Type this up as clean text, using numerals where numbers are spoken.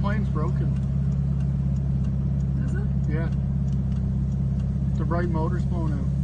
plane's broken. Is it? Yeah. The right motor's blown out.